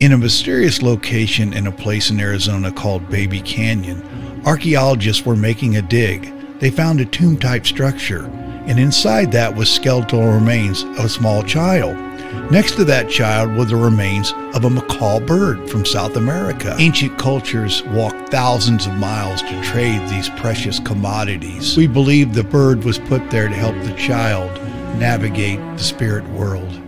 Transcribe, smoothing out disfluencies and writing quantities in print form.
In a mysterious location in a place in Arizona called Baby Canyon, archaeologists were making a dig. They found a tomb-type structure, and inside that was skeletal remains of a small child. Next to that child were the remains of a macaw bird from South America. Ancient cultures walked thousands of miles to trade these precious commodities. We believe the bird was put there to help the child navigate the spirit world.